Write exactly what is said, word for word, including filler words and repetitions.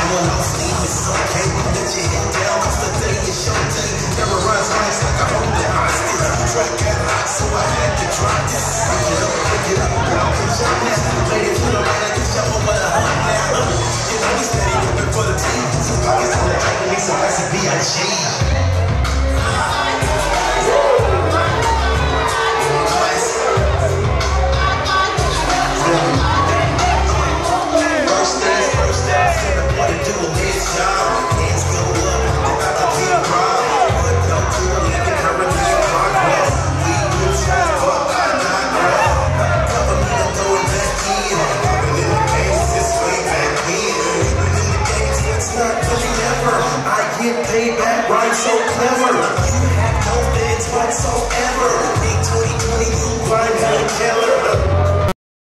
one off sleep, it's okay. Let your head down, cause the day is your day. Terrorize minds like I hold it hostage. Track got hot, so I had to drop this. Pick it up, pick it up, girl, get your now. Made it to the right, I get you over the hump now. You know we steady whipping for the team. Some pockets on the track, we need some recipe I G.